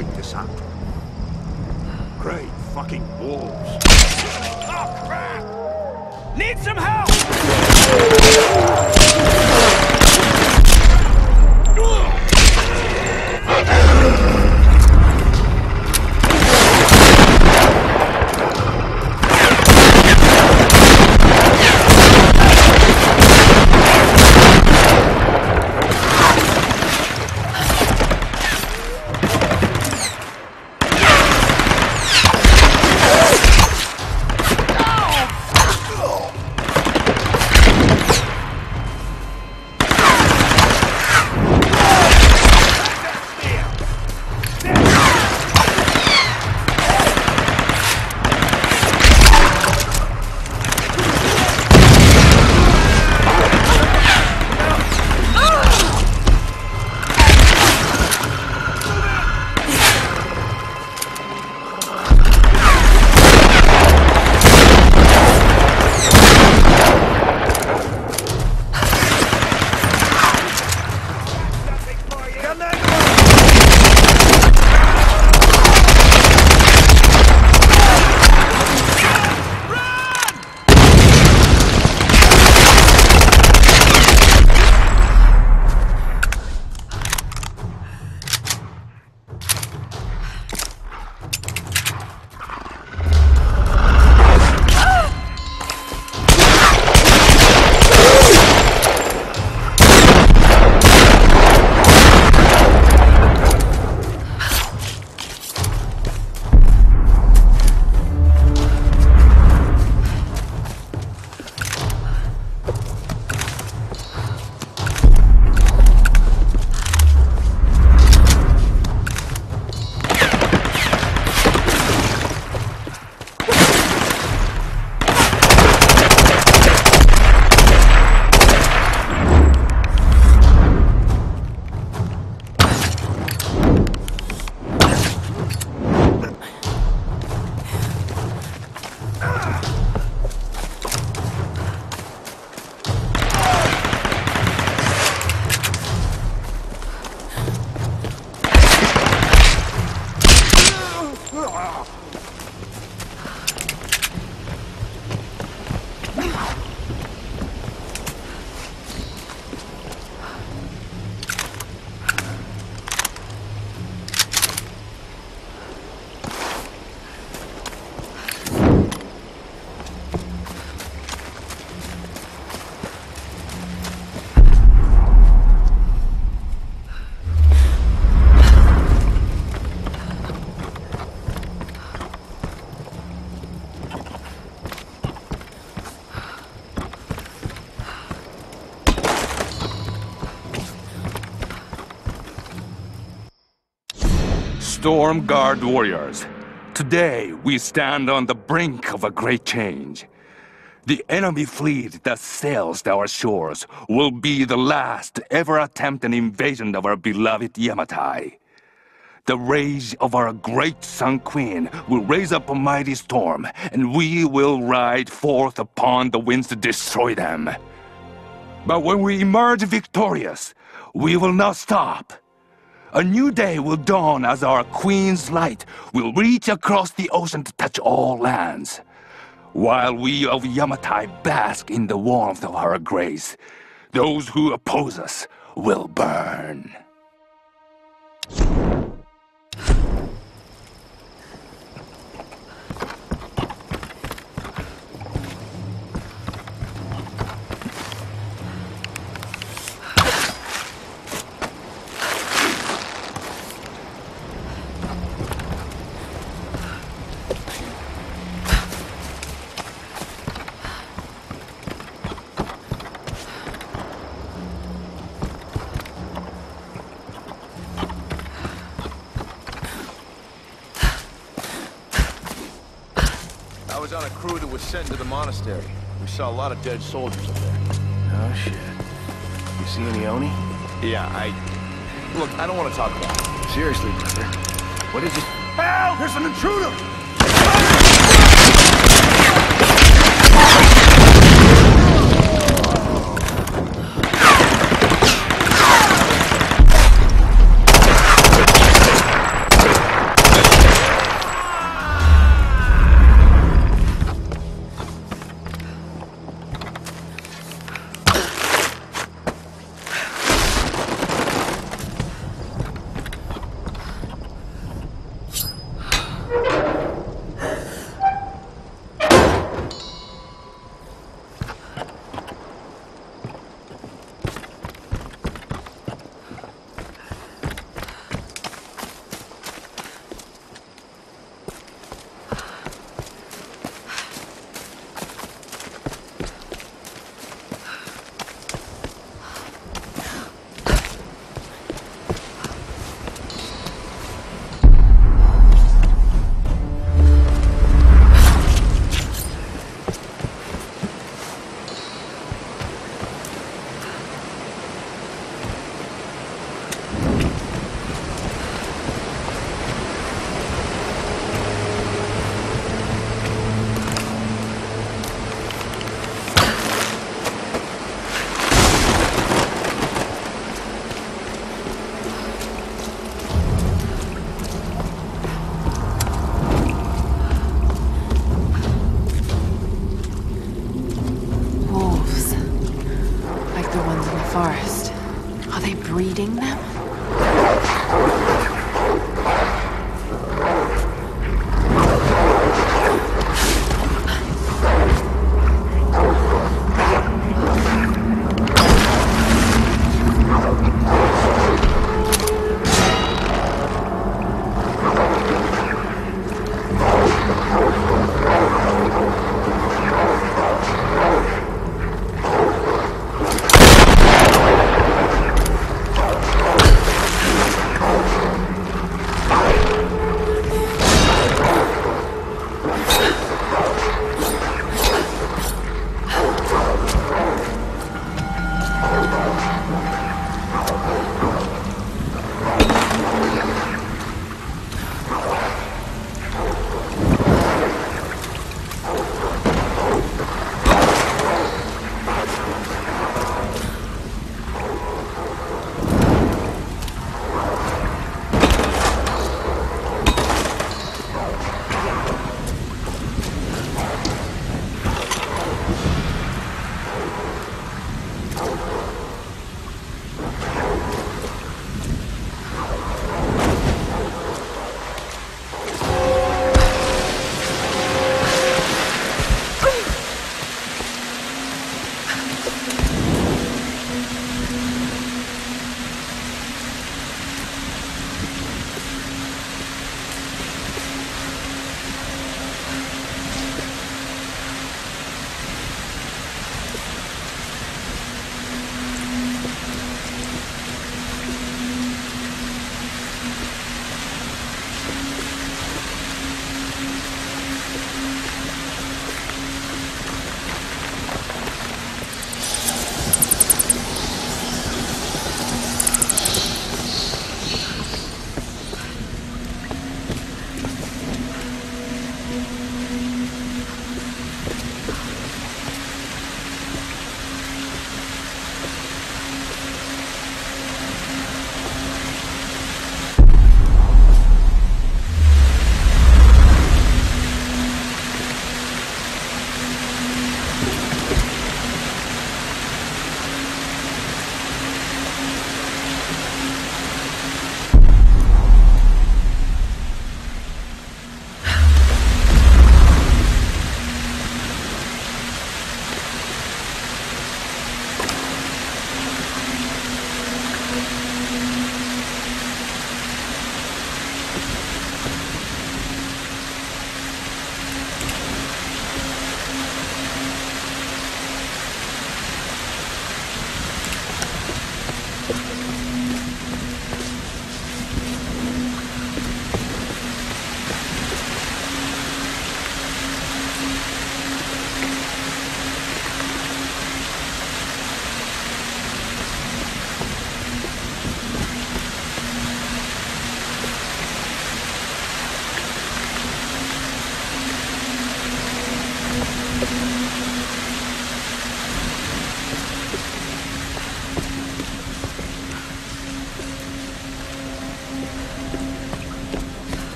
wait this out. Great fucking wolves. Oh, crap! Need some help! Stormguard warriors, today we stand on the brink of a great change. The enemy fleet that sails our shores will be the last to ever attempt an invasion of our beloved Yamatai. The rage of our great Sun Queen will raise up a mighty storm, and we will ride forth upon the winds to destroy them. But when we emerge victorious, we will not stop. A new day will dawn as our Queen's light will reach across the ocean to touch all lands. While we of Yamatai bask in the warmth of her grace, those who oppose us will burn. I was on a crew that was sent to the monastery. We saw a lot of dead soldiers up there. Oh, shit. You see any Oni? Yeah, Look, I don't want to talk about it. Seriously, brother. What is it? Help! There's an intruder!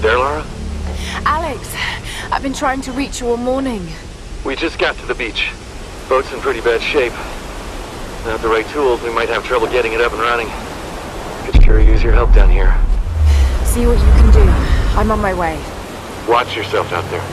there, Lara? Alex, I've been trying to reach you all morning. We just got to the beach. Boat's in pretty bad shape. Without the right tools, we might have trouble getting it up and running. Could sure use your help down here. See what you can do. I'm on my way. Watch yourself out there.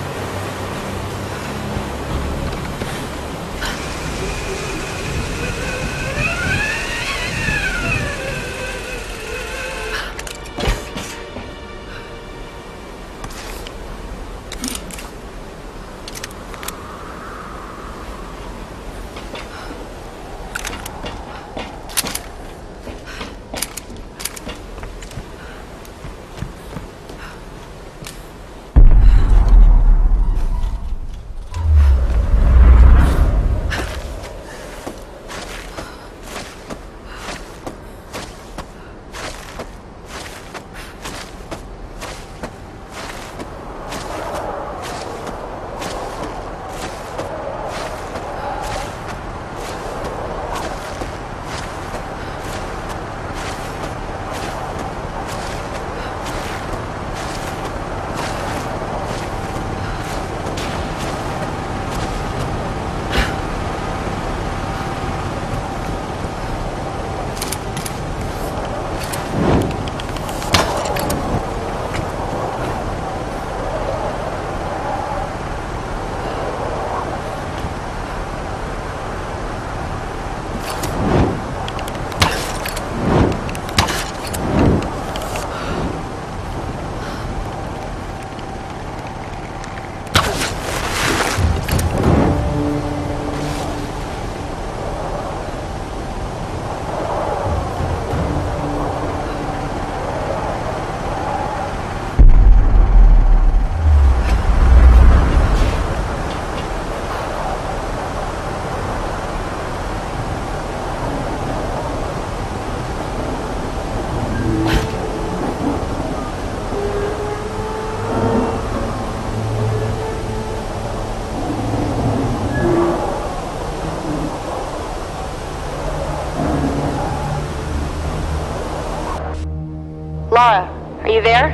Lara, are you there?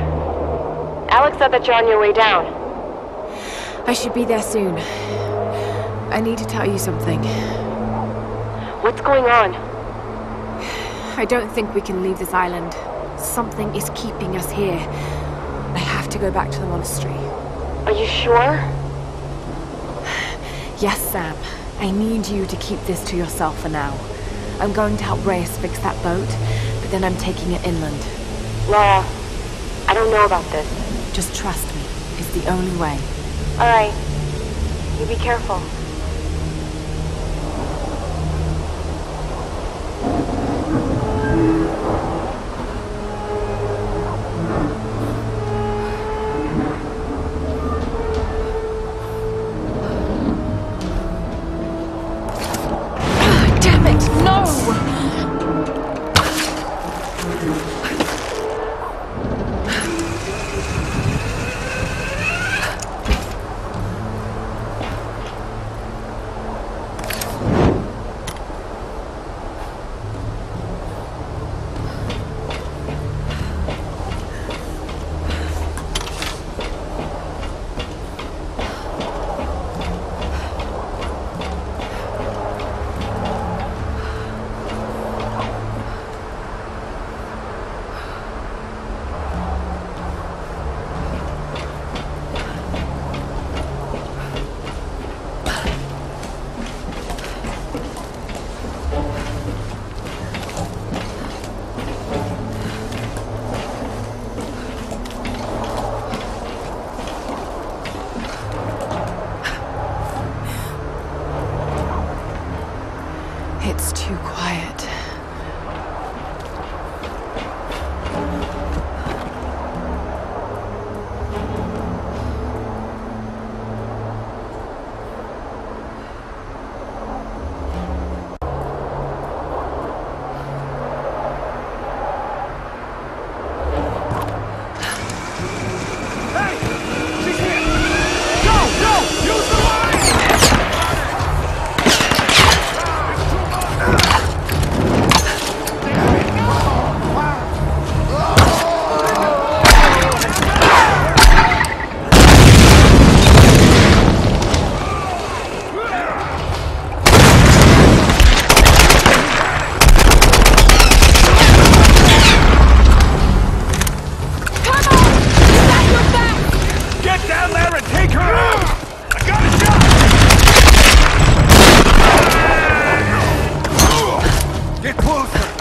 Alex said that you're on your way down. I should be there soon. I need to tell you something. What's going on? I don't think we can leave this island. Something is keeping us here. I have to go back to the monastery. Are you sure? Yes, Sam. I need you to keep this to yourself for now. I'm going to help Reyes fix that boat, but then I'm taking it inland. Lara, I don't know about this. Just trust me. It's the only way. All right. You be careful. Damn it, no!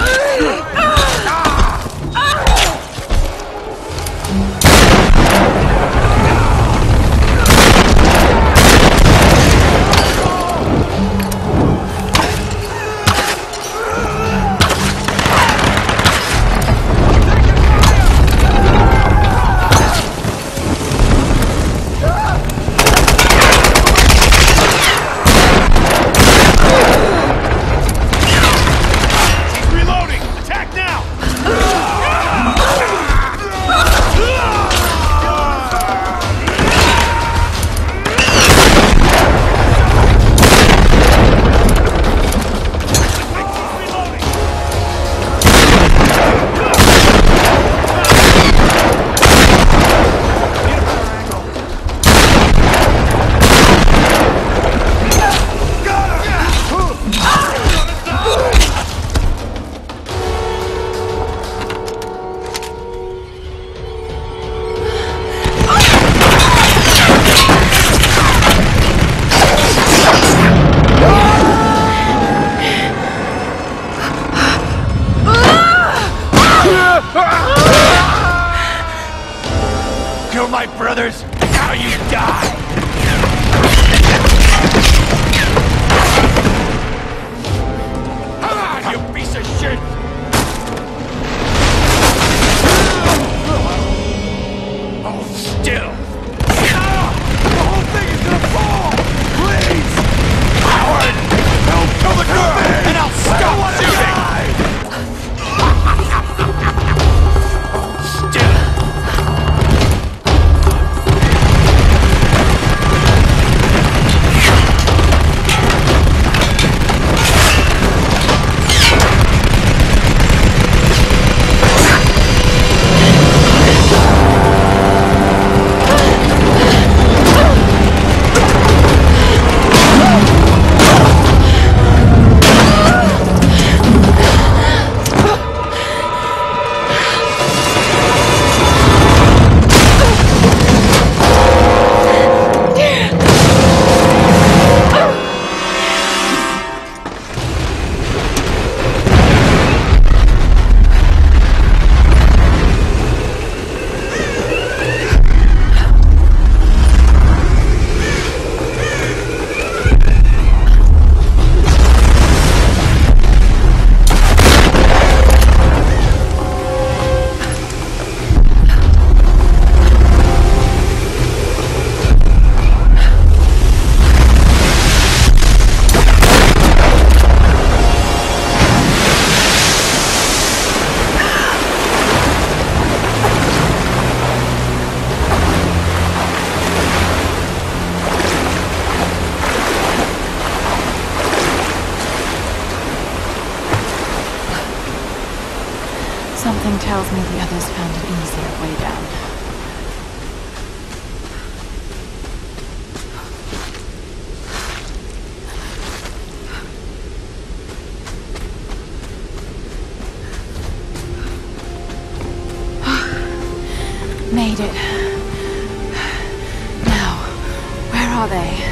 Kill my brothers, now you die! Come on, you piece of shit! Hold still! The whole thing is gonna fall! Please! Howard! Don't kill the girl! And I'll stop shooting! Something tells me the others found an easier way down. Made it. Now, where are they?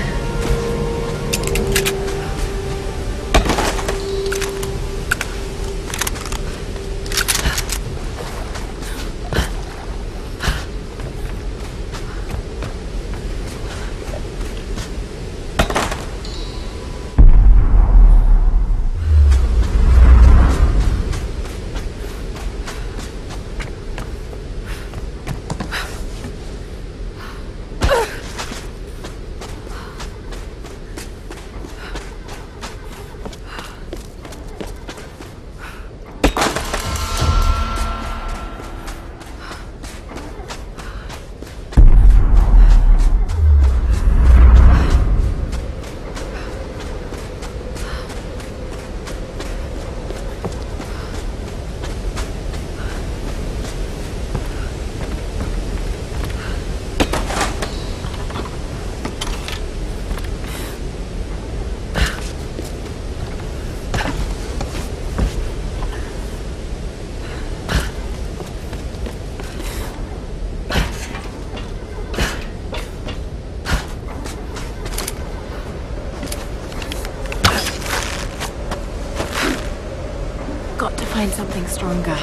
find something stronger.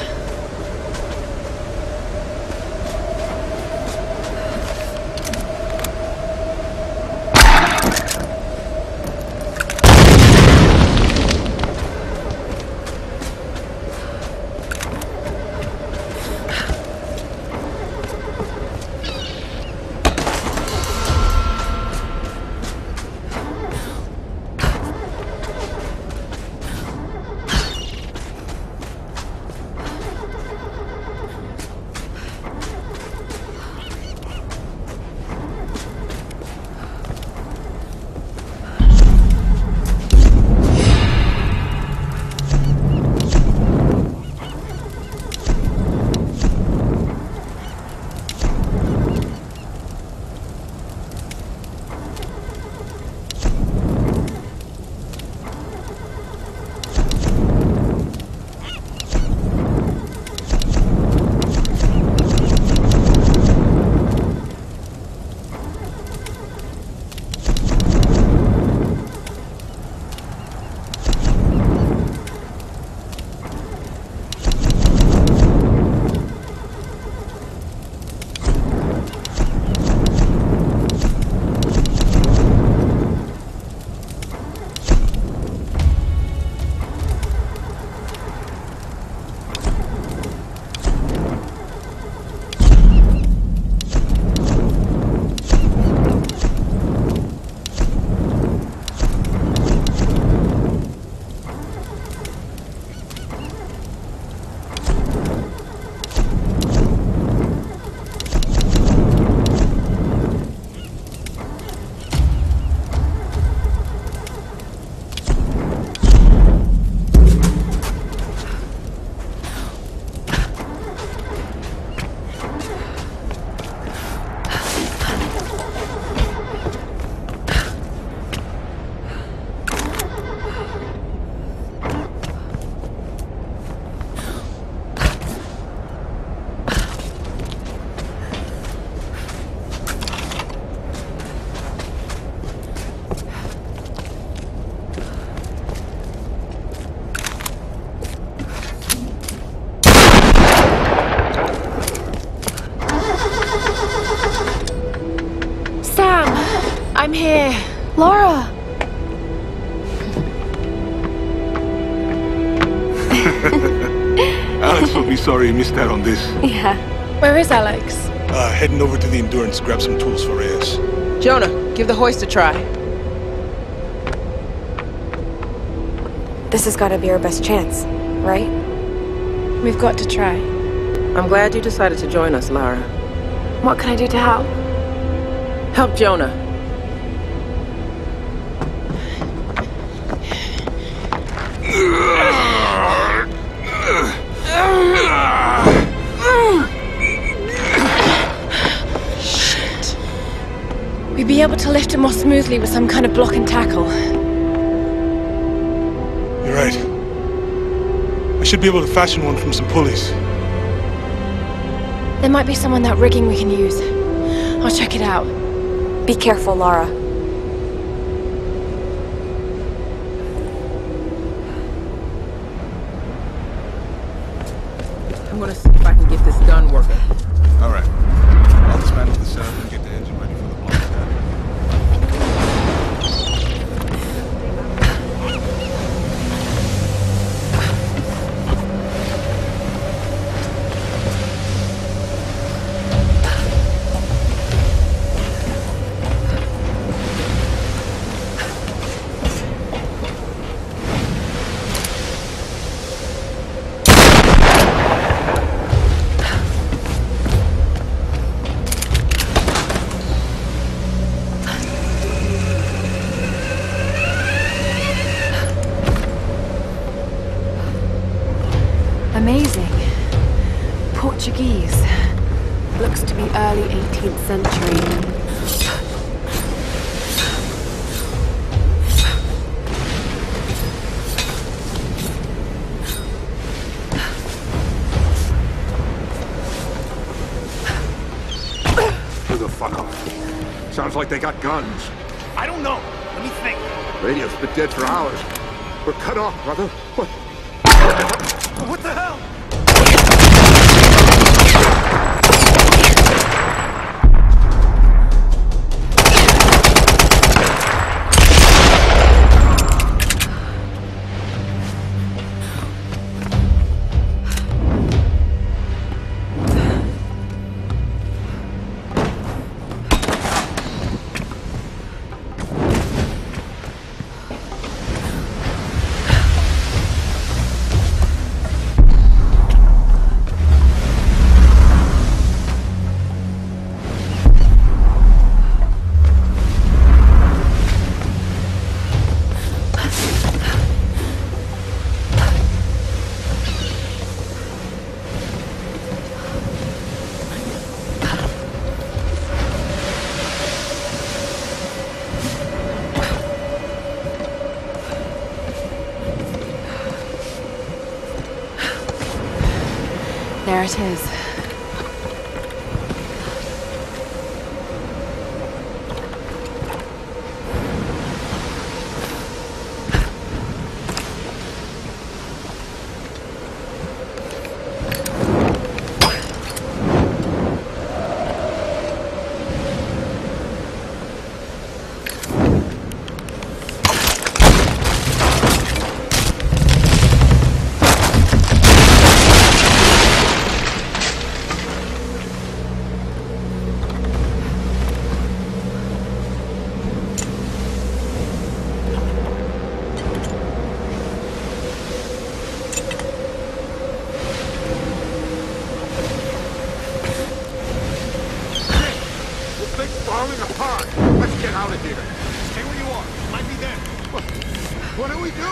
I'm here. Lara! Alex will be sorry he missed out on this. Yeah. Where is Alex? Heading over to the Endurance, grab some tools for Reyes. Jonah, give the hoist a try. This has got to be our best chance, right? We've got to try. I'm glad you decided to join us, Lara. What can I do to help? Help Jonah. Shit. We'd be able to lift him more smoothly with some kind of block and tackle. You're right. I should be able to fashion one from some pulleys. There might be some on that rigging we can use. I'll check it out. Be careful, Lara. I'm gonna see if I can get this gun working. All right. I'll dismantle the setup and get the engine ready for the blast. Amazing. Portuguese. Looks to be early 18th century. Who the fuck are they? Sounds like they got guns. I don't know. Let me think. Radio's been dead for hours. We're cut off, brother. What? What the hell? There it is. Falling apart. Let's get out of here. Stay where you are. Might be them. What do we do?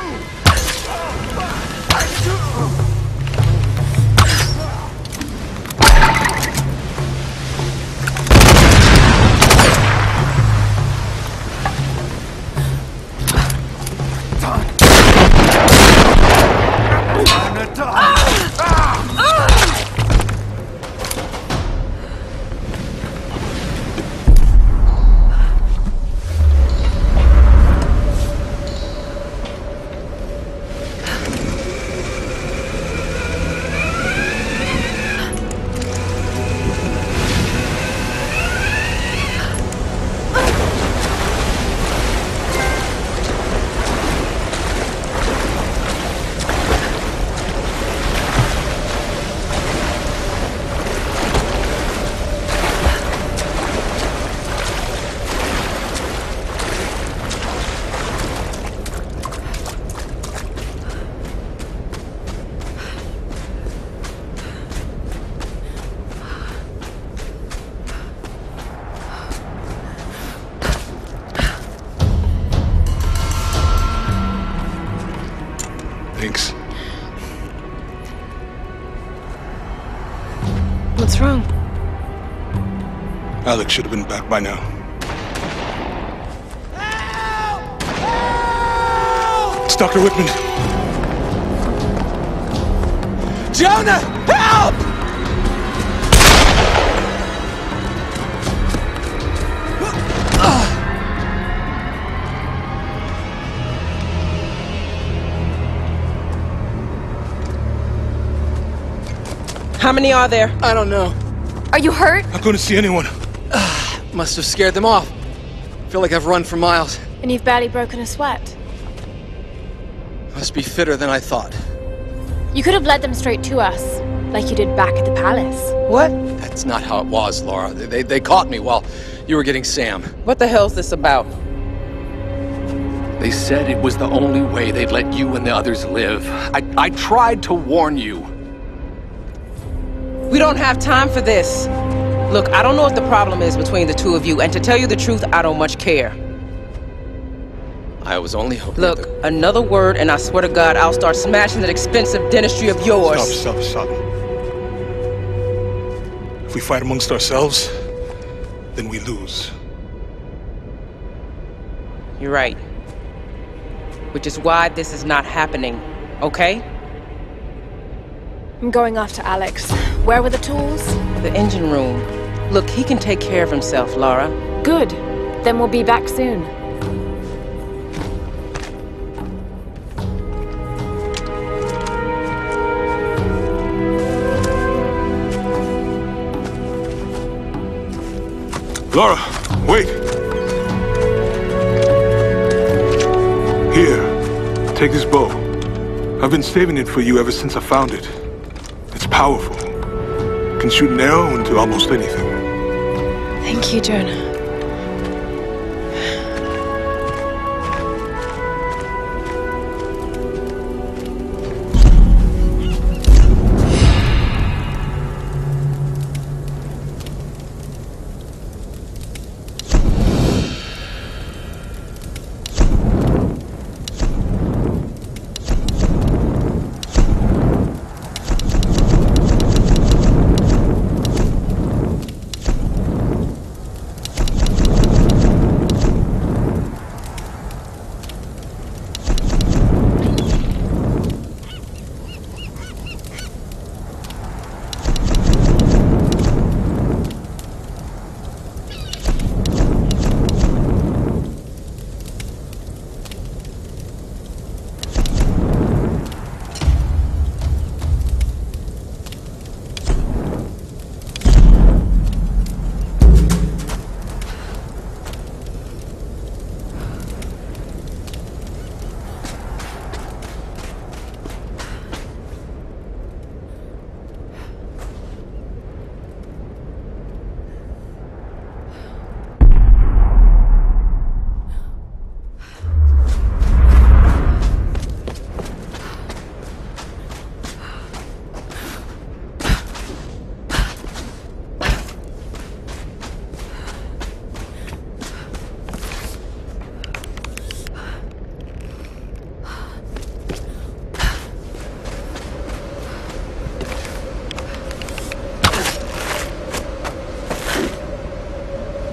Thanks. What's wrong? Alex should have been back by now. Help! Help! It's Dr. Whitman. Jonah! Help! How many are there? I don't know. Are you hurt? Not going to see anyone. Must have scared them off. Feel like I've run for miles. And you've barely broken a sweat. Must be fitter than I thought. You could have led them straight to us, like you did back at the palace. What? That's not how it was, Laura. They caught me while you were getting Sam. What the hell's this about? They said it was the only way they'd let you and the others live. I tried to warn you. We don't have time for this. Look, I don't know what the problem is between the two of you, and to tell you the truth, I don't much care. I was only hoping Look, another word and I swear to God, I'll start smashing that expensive dentistry of yours. Stop. If we fight amongst ourselves, then we lose. You're right. Which is why this is not happening, okay? I'm going after Alex. Where were the tools? The engine room. Look, he can take care of himself, Lara. Good. Then we'll be back soon. Laura, wait! Here, take this bow. I've been saving it for you ever since I found it. It's powerful. Can shoot an arrow into almost anything. Thank you, Jonah.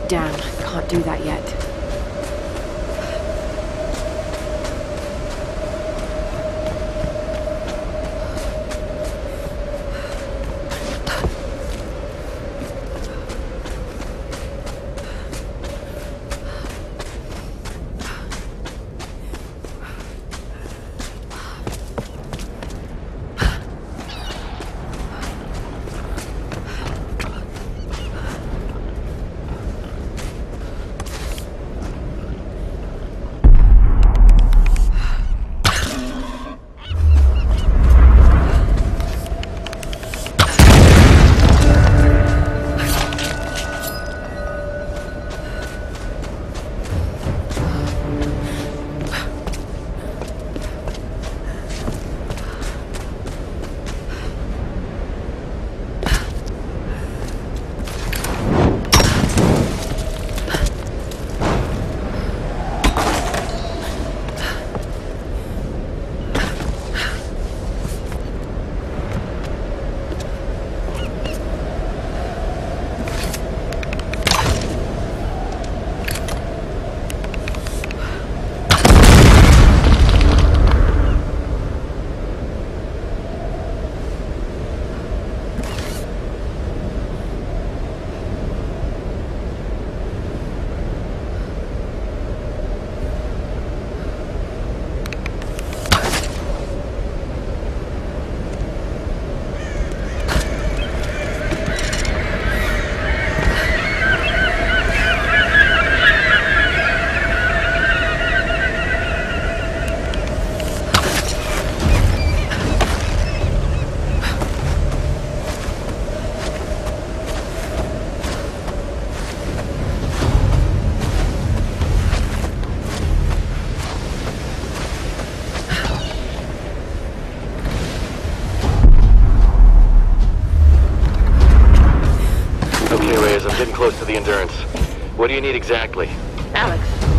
Damn, can't do that yet. Close to the Endurance. What do you need exactly? Alex,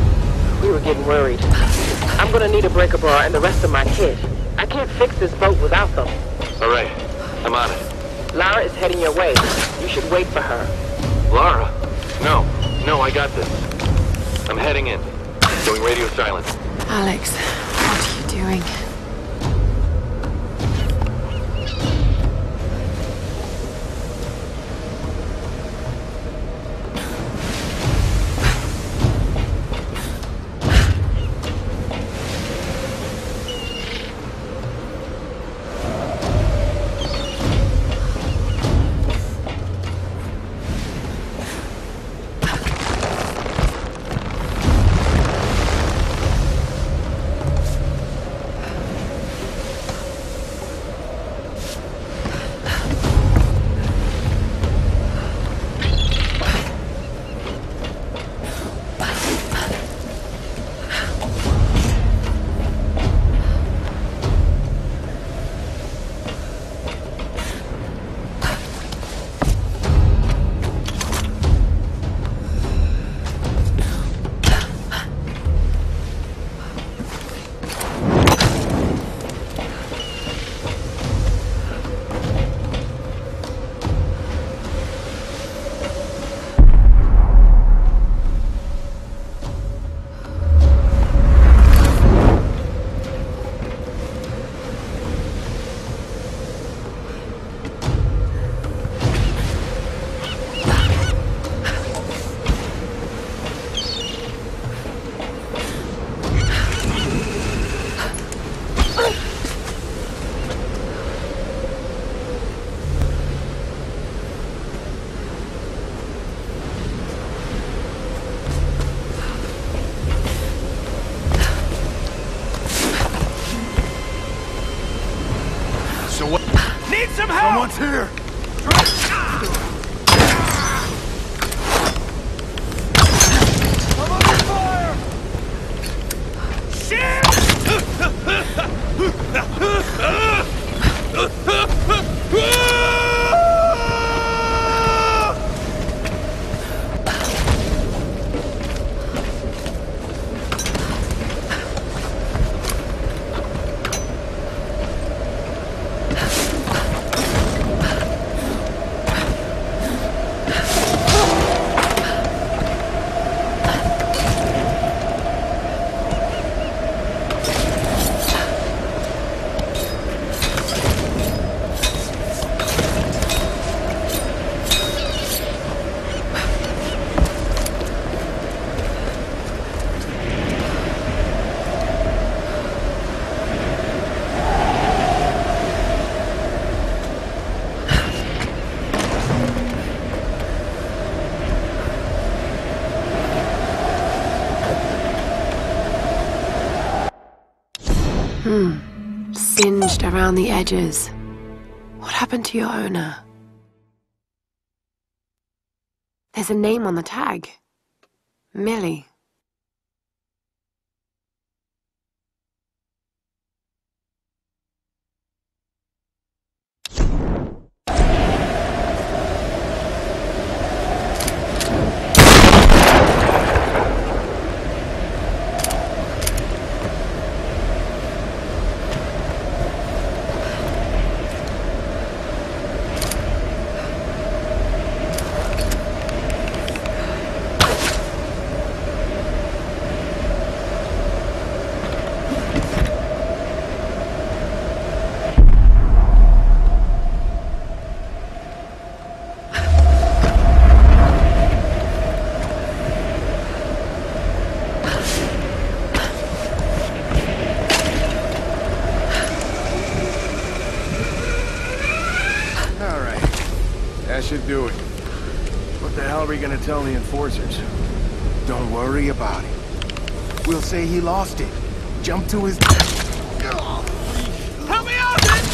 we were getting worried. I'm gonna need a breaker bar and the rest of my kit. I can't fix this boat without them. All right, I'm on it. Lara is heading your way. You should wait for her. Lara? No, I got this. I'm heading in. Going radio silent. Alex, what are you doing? Need some help! Someone's here! I'm under fire! Shit! singed around the edges. What happened to your owner? There's a name on the tag. Millie. That should do it. What the hell are we gonna tell the enforcers? Don't worry about it. We'll say he lost it. Jump to his... Help me out, man!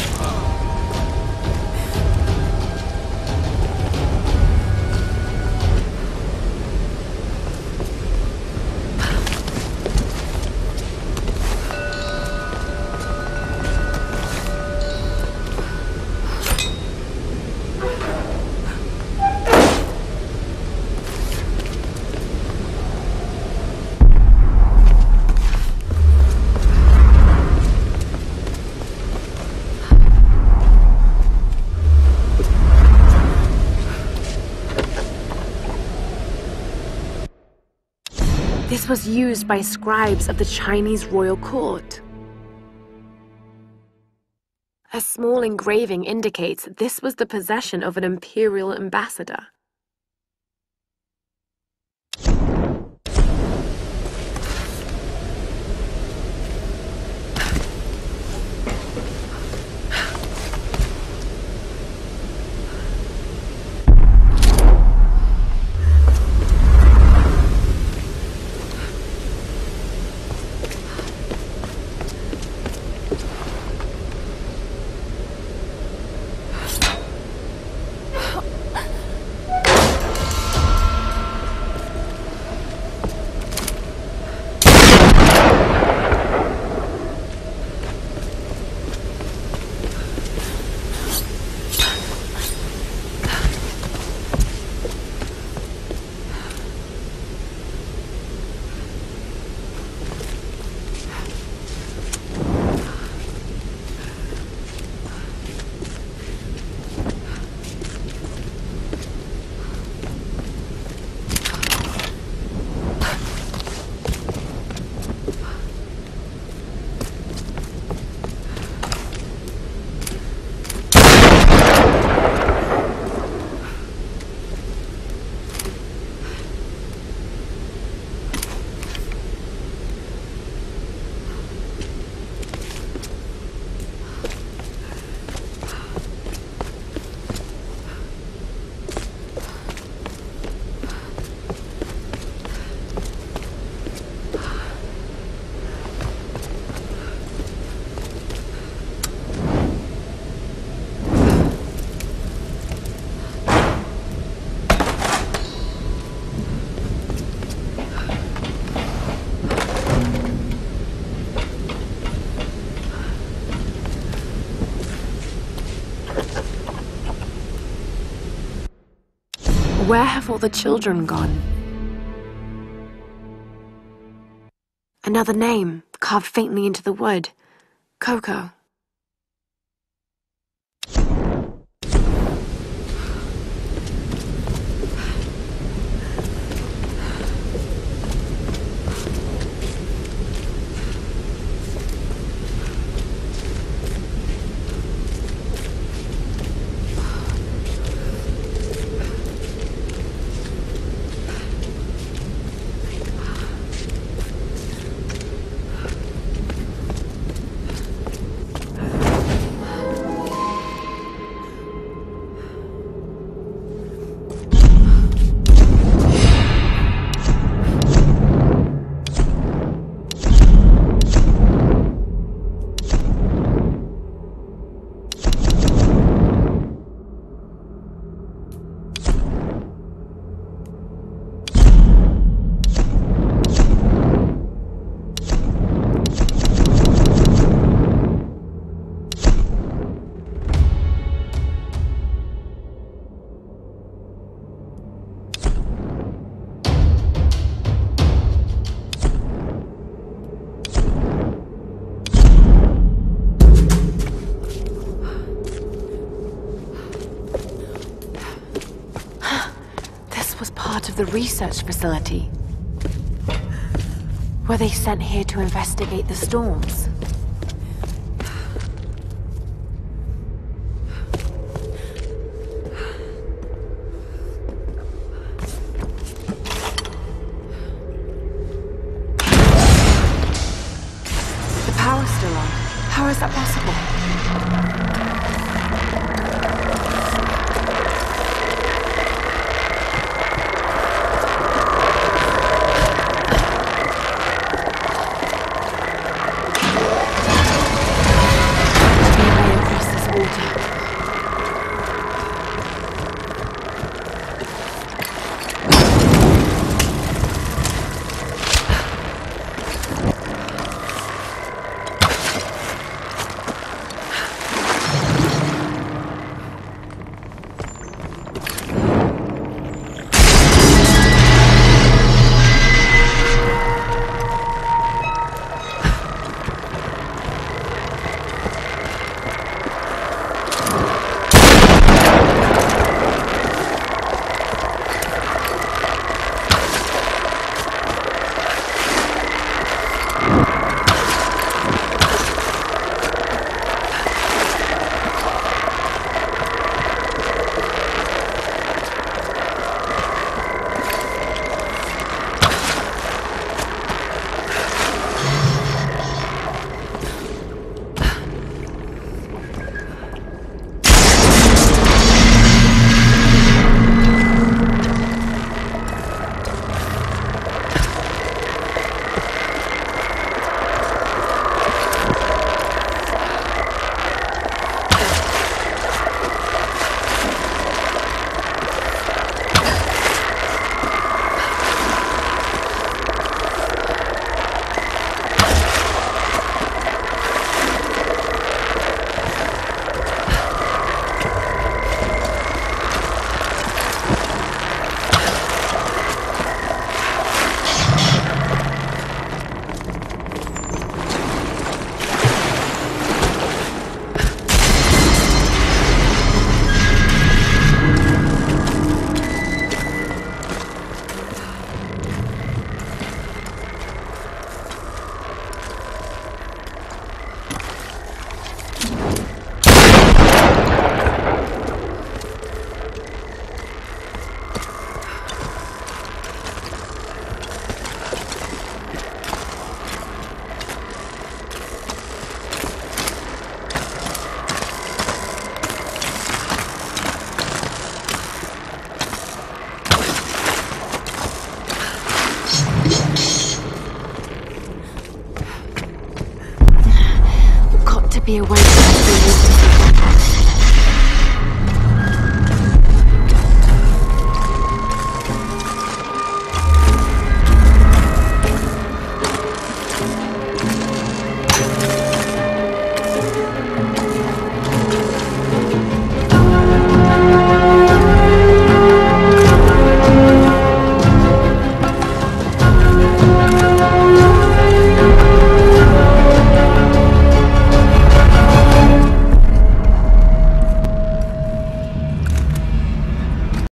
This was used by scribes of the Chinese royal court. A small engraving indicates this was the possession of an imperial ambassador. Where have all the children gone? Another name, carved faintly into the wood. Coco. part of the research facility. Were they sent here to investigate the storms?